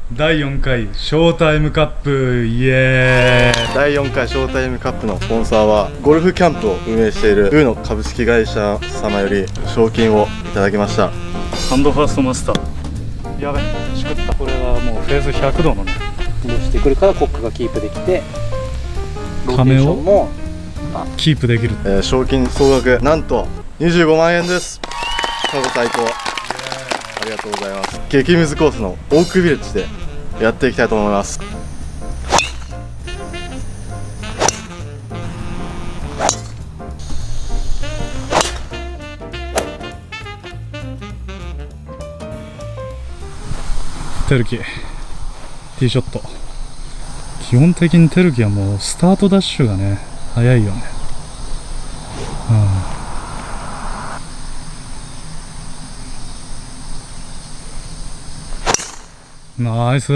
第4回ショータイムカップイエーイ。 第4回ショータイムカップのスポンサーはゴルフキャンプを運営しているウーノ株式会社様より賞金をいただきました。 ハンドファーストマスター。やべ、しくった。これはもうフェーズ100度のね戻してくるからコックがキープできて、 亀をキープできる。 賞金総額なんと25万円です。過去最高。ありがとうございます。激ムズコースのオークビレッジでやっていきたいと思います。 テルキティーショット。基本的にテルキはもうスタートダッシュがね早いよね。ナイス。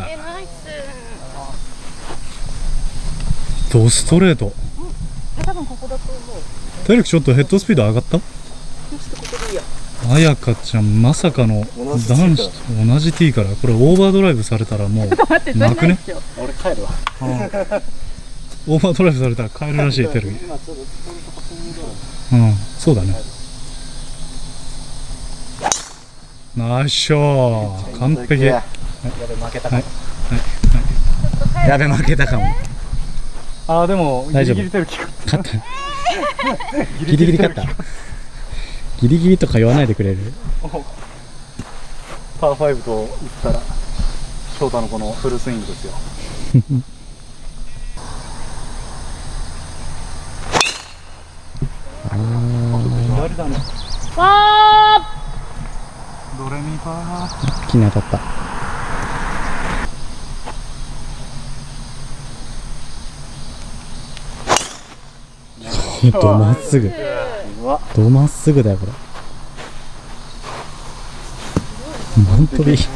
ドストレート。 多分ここだと思う。 テルキちょっとヘッドスピード上がった？ ここでいいや。 あやかちゃんまさかの男子と同じ T から。これオーバードライブされたらもう泣くね。 俺帰るわ。 オーバードライブされたら帰るらしいテルキ。そうだね。ナイスショー。完璧。 やべ負けたかも。 やべ負けたかも。ああでもギリギリテルキ勝った。 ギリギリ勝った。ギリギリとか言わないでくれる。 パー5と言ったら翔太のこのフルスイングですよ。左だね。ドレミファー。 木に当たった。どまっすぐ。どまっすぐだよこれ。本当に。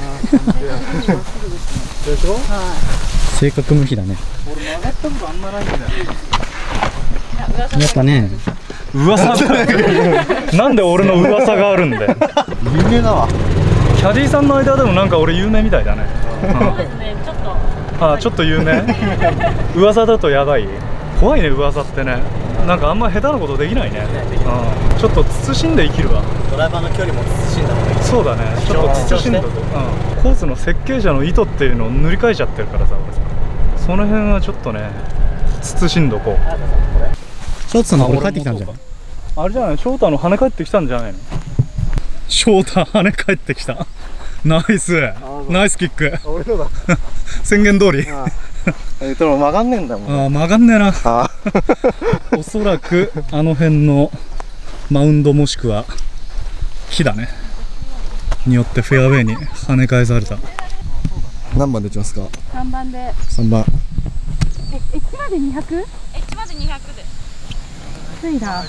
性格無比だね。 俺曲がったことあんまないんだよ。 やっぱね。 噂なんで俺の噂があるんだよ。 有名だわ。 キャディーさんの間でもなんか俺有名みたいだね。 そうですね、ちょっと。 ちょっと有名。噂だとやばい。怖いね噂ってね。なんかあんま下手なことできないね。ちょっと慎んで生きるわ。 ドライバーの距離も慎んだ方がいい。 そうだね。ちょっと慎んで。コースの設計者の意図っていうのを塗り替えちゃってるからさ、俺さ。その辺はちょっとね、慎んどこう。 ショーツさんのこれ帰ってきたんじゃん。 あれじゃない、翔太の跳ね返ってきたんじゃないの。翔太跳ね返ってきた。ナイスナイスキック。 俺のだ。 宣言通り。 でも曲がんねえんだもん。 曲がんねえな。おそらくあの辺のマウンドもしくは木だねによってフェアウェイに跳ね返された。 何番で打ちますか 3番で。 3番。 エッジまで 200？ エッジまで200で。 ついだ。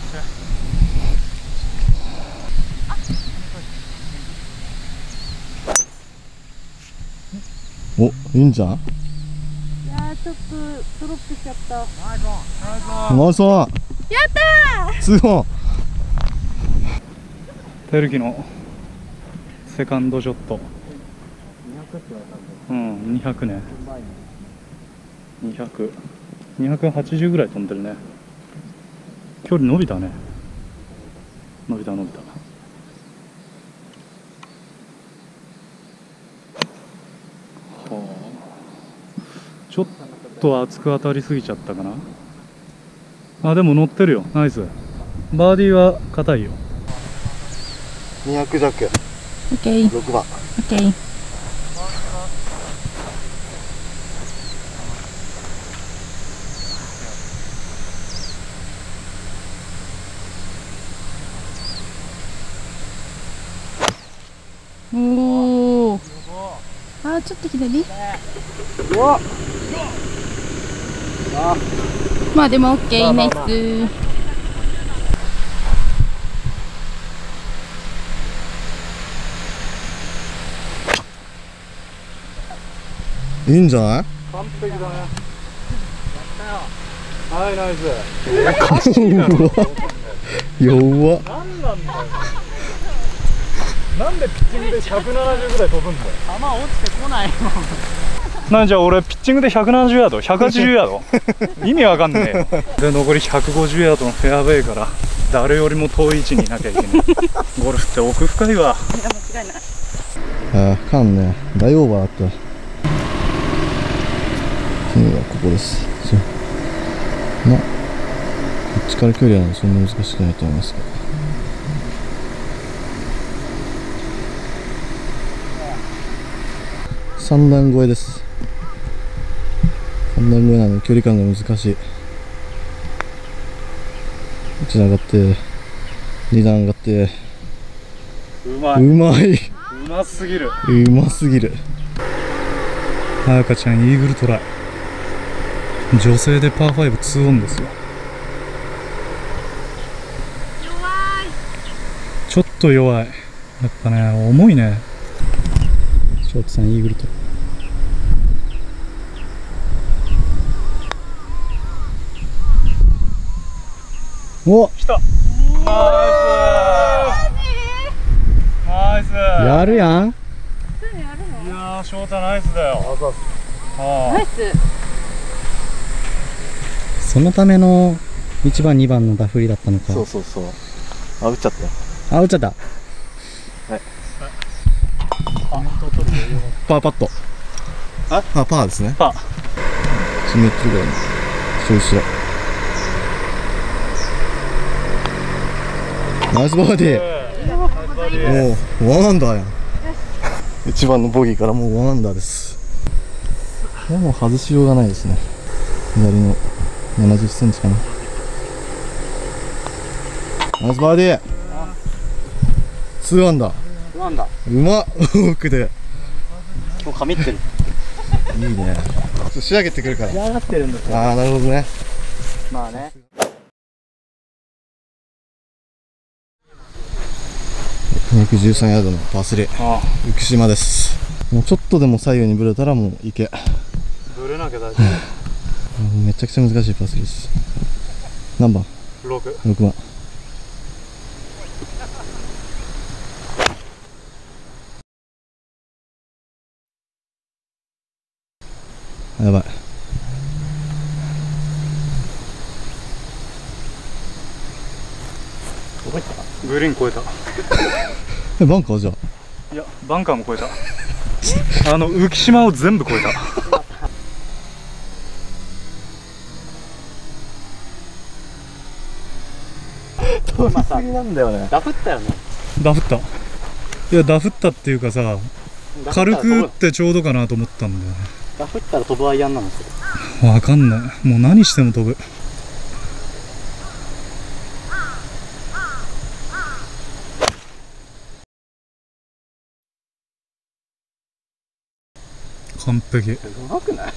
お、いいんじゃん。 いやーちょっとドロップしちゃった。 ナイスワン。 やったー。 2本。 テルキのセカンドショット。200ね。280ぐらい飛んでるね。距離伸びたね。伸びた。ちょっと厚く当たりすぎちゃったかな。でも乗ってるよ。ナイス。バーディーは硬いよ。 200弱。 オッケー。 6番。 オッケー。おお。ちょっと左。まあでもオッケー、ナイス。 いいんじゃない？ 完璧だね。やったよ。はい、ナイス。おかしいな。 弱っ。 何なんだよ。 なんでピッチングで170ぐらい飛ぶんだよ。 球落ちてこないもん。 なんじゃ俺ピッチングで170ヤード180ヤード意味わかんねえよ。で残り150ヤードのフェアウェイから誰よりも遠い位置にいなきゃいけない。ゴルフって奥深いわ。 いや間違いない。 ああ、缶ね、大オーバーあった。次はここです。まあ、こっちから距離はそんな難しくないと思いますが。3段越えです。3段越えなので距離感が難しい。1段上がって2段上がって、 うまい、 うまい、 うますぎる。 うますぎる。 彩香ちゃんイーグルトライ。女性でパー5、2オンですよ。ちょっと弱い。やっぱね、重いね。 ショートさんイーグルと。お、 来た。ナイス。 やるやん。 いやー、翔太ナイスだよ。 ナイス。 そのための1番2番のダフりだったのか。 そうそうそう。あ、打っちゃったよ。 あ、打っちゃった。 パーパット。あ、パーですね。 パー。 1メートルぐらいの。そう後ろ。ナイスバーディー。もう1アンダーやん。1番のボギーからもう1アンダーです。これもう外しようがないですね。左の70センチかな。ナイスバーディー。2アンダー。 なんだ。 うまっ。奥で今日髪ってる。 いいね。ちょっと仕上げてくるから。 仕上がってるんですよ。 ああ、なるほどね。 まあね。 213ヤードのパー3、浮島です。もうちょっとでも左右にぶれたらもう池。 ぶれなきゃ大丈めちゃくちゃ難しいパー3です。何番夫。6。 6番。やばい。 グリーン越えた。 え、バンカーじゃあ。 いや、バンカーも越えた。浮島を全部越えた。 今さ、 なんだよね。 ダフったよね。 ダフった。いや、ダフったっていうかさ、軽く打ってちょうどかなと思ったんだよね。 ダフったら飛ぶアイアンなんですよ。 わかんない。もう何しても飛ぶ。完璧。 うまくない？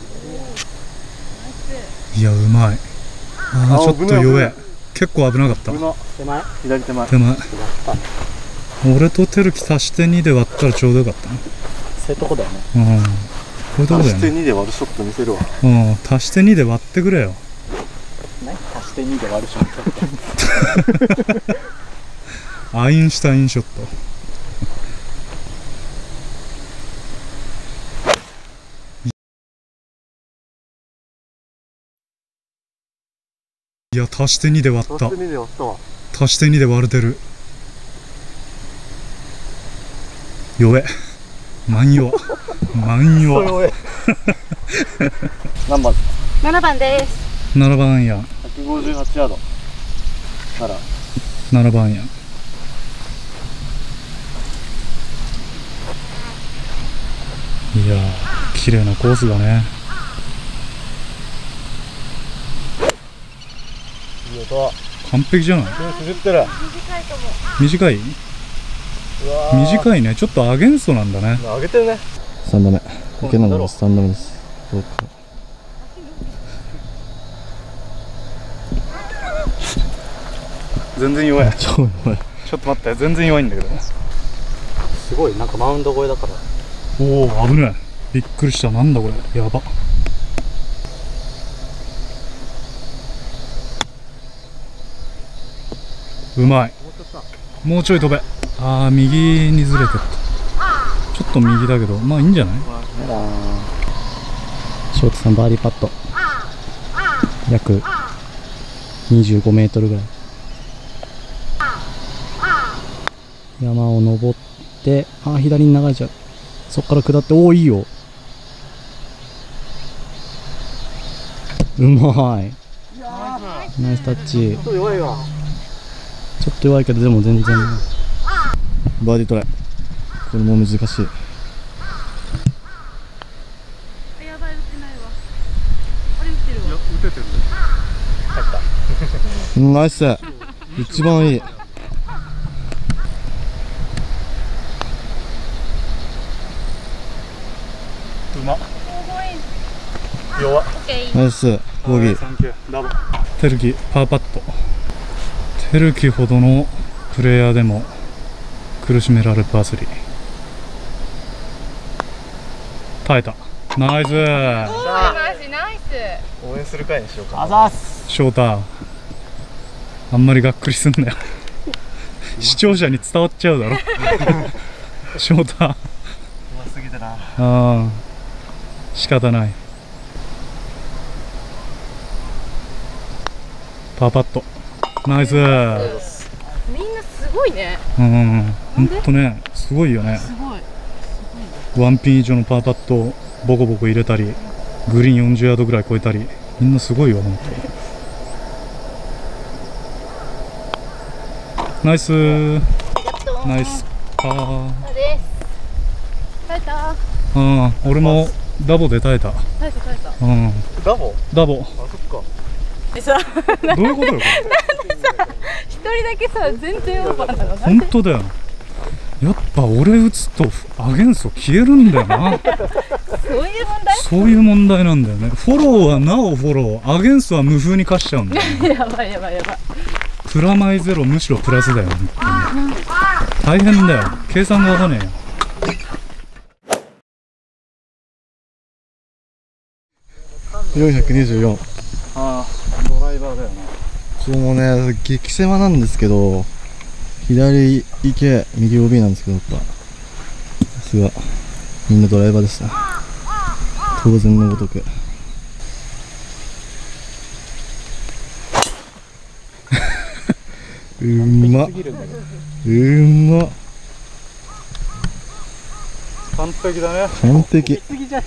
いや、うまい。ああ、ちょっと弱え。結構危なかった。 手前？左手前。 手前。俺とテルキ足して2で割ったらちょうどよかったな。 そういうとこだよね。 うん。こういうとこだよ足してね。 2で割るショット見せるわ。 うん。足して2で割ってくれよ。 何？足して2で割るショット。 アインシュタインショット。いや、足して2で割った。 足して2で割ったわ。 足して2で割れてる。弱え。万弱。万弱。 何番 7番です。 7番や。 158ヤードなら 7番や。いやー、綺麗なコースだね。 いい音。 完璧じゃない。 ペース10ってる。 短いかも。 短い？短いね。ちょっとアゲンストなんだね。 上げてるね。3打目。池永です。3打目です。 全然弱い。 超弱い。 ちょっと待って、全然弱いんだけど。 すごい、なんかマウンド越えだから。 おお、危ない。びっくりした。なんだこれ。やば。うまい。もうちょい飛べ。 ああ右にずれてった。ちょっと右だけどまあいいんじゃない。 翔太さんバーディーパット約25メートルぐらい山を登って、ああ左に流れちゃう。そっから下って、おおいいよ、うまい、ナイスタッチ。ちょっと弱いわ、ちょっと弱いけどでも全然バーディートライ。これも難しい。 やばい、打ってないわ。あれ打ってるわ。 打ててる。 ナイス、一番いい。 うまっ。 オッケー。 ナイスボギー。 サンキュー。ダボ。テルキパーパット。テルキほどのプレイヤーでも苦しめられるパー3。耐えた。ナイス。 マジナイス。 応援する会にしようか。 あざっす。 翔太あんまりがっくりすんなよ。視聴者に伝わっちゃうだろ。翔太うますぎてな。 ああ仕方ない。パーパットナイス。 みんなすごいね。 ほんとねすごいよね。 すごい。 ワンピン以上のパーパットをボコボコ入れたりグリーン40ヤードぐらい超えたりみんなすごいよほんと。ナイスナイスパー。 です。 耐えた。 俺もダボで耐えた。 耐えた耐えた。 ダボ。 ダボあ、そっか。 えさ、 どういうことよこれ。 一人だけさ、全然オーバーなの。 本当だよ。やっぱ俺打つとアゲンスト消えるんだよな。 そういう問題？ そういう問題なんだよね。フォローはなおフォロー、アゲンストは無風に貸しちゃうんだよね。 やばいやばいやばい。 プラマイゼロむしろプラスだよ。本当に大変だよ。計算がわかんねえよ。 424。 ああドライバーだよな。 もうね、激狭なんですけど、左行け、右 OB なんですけど、やっぱさすがみんなドライバーでした。当然のごとく。うまっ、うまっ、 完璧だね。 完璧。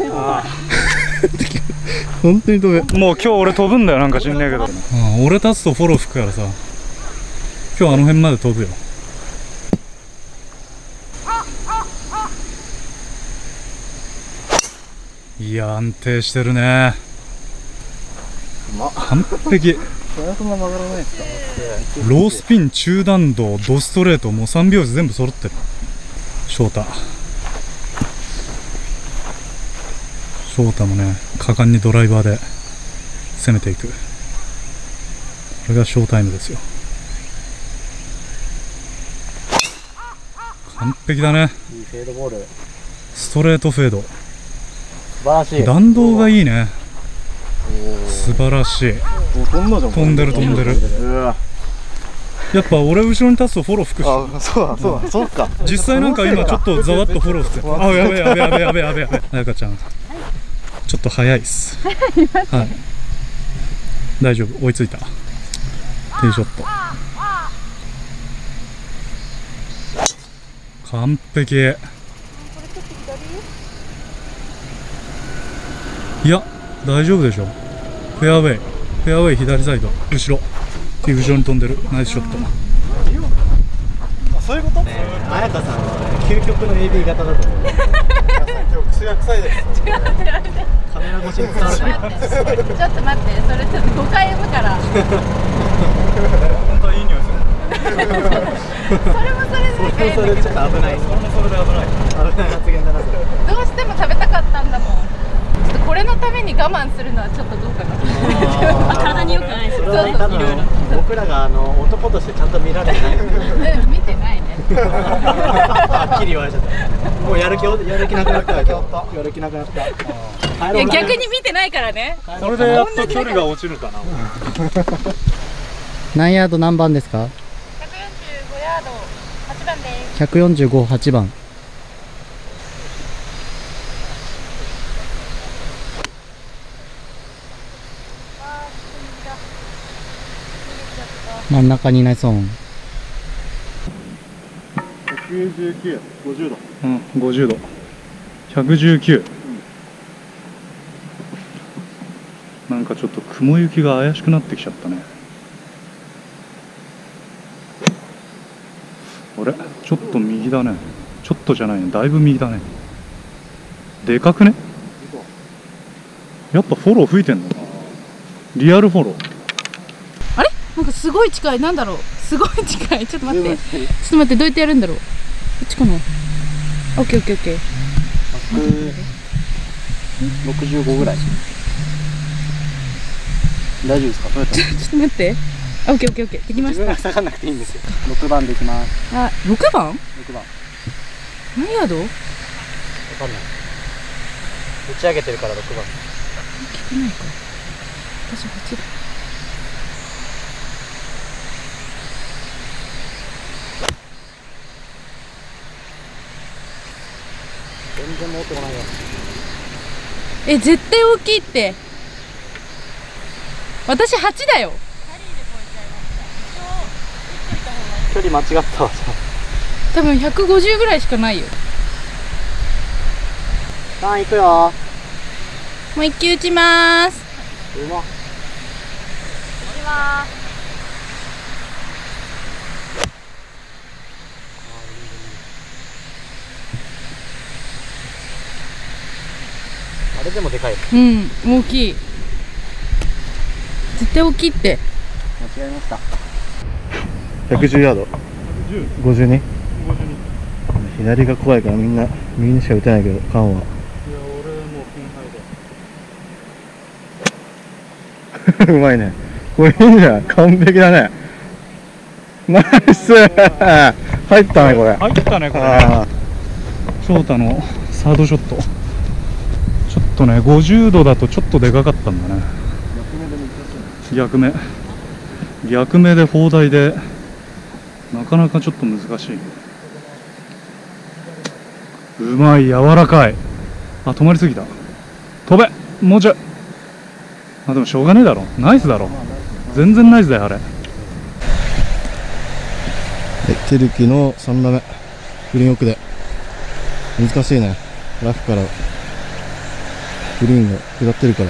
本当に飛べ。 もう今日俺飛ぶんだよなんか知んねえけど。俺立つとフォロー吹くからさ、今日あの辺まで飛ぶよ。いや安定してるね。完璧。 そんな曲がらないですか。 ロースピン、中弾道、ドストレート、もう3拍子全部揃ってる。翔太もね果敢にドライバーで攻めていく。これがショータイムですよ。完璧だね。 いいフェードボール。 ストレートフェード。 素晴らしい。 弾道がいいね。素晴らしい。 飛んだじゃん。 飛んでる飛んでる。やっぱ俺後ろに立つとフォロー吹くし。 あ、そうだそうだ、そうか。 実際なんか今ちょっとざわっとフォローしてる。あ、やべやべやべやべやべやべ。あやかちゃんちょっと早いっす。はい、大丈夫、追いついた。ティーショット完璧。いや大丈夫でしょ。フェアウェイ、フェアウェイ左サイド後ろ、ティー後ろに飛んでる。ナイスショット。 そういうこと？ 彩香さんは究極の AB 型だと思う。 今日口が臭いです。 カメラ越しに伝わるかな。 ちょっと待って、それちょっと5回読むから。 本当はいい匂いする。 それもそれでなんか変だけど、 それちょっと危ない。 それもそれで危ない。 危ない発言だなそれ。 どうしても食べたかったんだもん。ちょっとこれのために我慢するのはちょっとどうかな。 体に良くないですそよね。 れは多分僕らが男としてちゃんと見られてない。 うん、見てないね。 はっきり言われちゃった。もうやる気なくなった。今日やる気なくなった。 いや逆に見てないからね。 これでやっと距離が落ちるかな。 何ヤード何番ですか？ 145ヤード、8 番です。 145、8番。真ん中にいないそう。 119、50度。 うん、50度。119。なんかちょっと雲行きが怪しくなってきちゃったね。あれ、ちょっと右だね。ちょっとじゃないね、だいぶ右だね。でかくね。やっぱフォロー吹いてんのかな。リアルフォロー。 あれなんかすごい近い。なんだろう、すごい近い。ちょっと待って、ちょっと待って、どうやってやるんだろう。こっちかな。オッケーオッケーオッケー。 165ぐらい。大丈夫ですか？取れた？ ちょっと待って。オッケーオッケーオッケー。できま自した。 分が下がんなくていいんですよ。6番できます。 あ、6番？ 6番。 何ヤード？ わかんない。打ち上げてるから6番。 聞けないか。私8だ。 全然持ってこないよ。 え、絶対大きいって。私8だよ。 距離間違ったわ。 多分150ぐらいしかないよ。 3行くよ。 もう1球打ちまーす。 うまっ。あれでもでかい。 うん、大きい。絶対大きいって。 間違えました。 110ヤード。52。左が怖いからみんな右にしか打てないけど、カンは。 いや、俺もうピンハイで。 うまいね。これいいんじゃん。完璧だね。ナイス入ったね、これ。 入ったね、これ。 あ翔太のサードショット。ちょっとね、50度だとちょっとでかかったんだね。逆目。逆目で砲台で、なかなかちょっと難しい。うまい、柔らかい。あ、止まりすぎた。飛べ、もうちょい。あ、でもしょうがねえだろ。ナイスだろ。全然ナイスだよ、あれ。 チェルキーの3打目。グリーン奥で。難しいね。ラフからグリーンが下ってるから。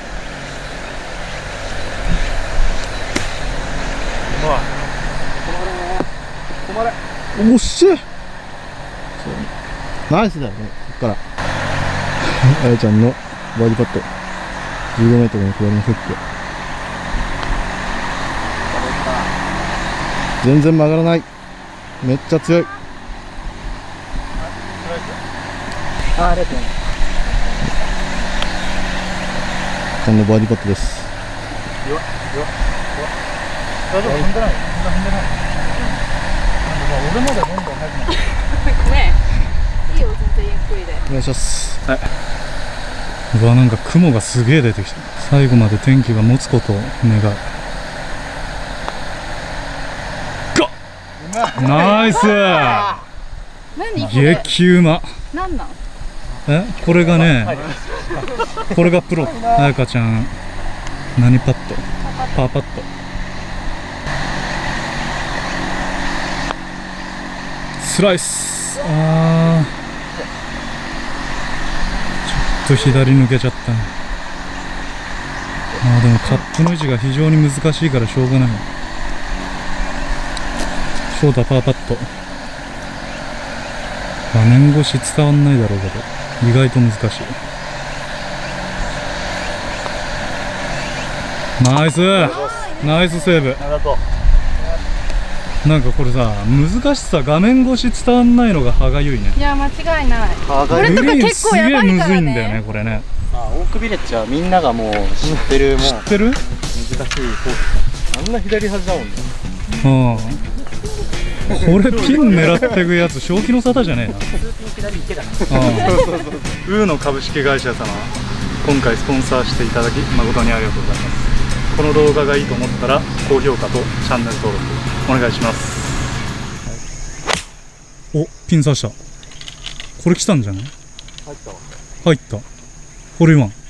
おっしゃナイスだよね、こっから。あやちゃんのバーディーパット。15メートルの下りのフック。全然曲がらない。めっちゃ強い。 ありがとうございます。 ちゃんのバーディーパットです。 大丈夫？踏んでない？踏んでない。俺までどんどん速くなる。 ごめん。いいよ、全然ゆっくりで。 お願いします。 うわ、なんか雲がすげえ出てきた。最後まで天気が持つことを願う。ナイス。 何これ？ 激うま。 なんなん？ これがね、これがプロ。あやかちゃん、何パット？パーパット。スライス。ちょっと左抜けちゃったね。でもカップの位置が非常に難しいからしょうがない。翔太パーパット。画面越し伝わんないだろうけど、意外と難しい。ナイスナイスセーブ。 ありがとう。 なんかこれさ、難しさ画面越し伝わんないのが歯がゆいね。 いや、間違いない。 これとか結構やばいからね。 グリーンすげえむずいんだよね、これね。 オークビレッジはみんながもう知ってる、もう知ってる？ 難しいコース。あんな左端だもんね。 これピン狙ってくやつ正気の沙汰じゃねえな。 左池だな。 ウーノ株式会社様、今回スポンサーしていただき誠にありがとうございます。この動画がいいと思ったら高評価とチャンネル登録お願いします。 お、ピン刺した。これ来たんじゃない？ 入ったわ。 入った。ホールインワン。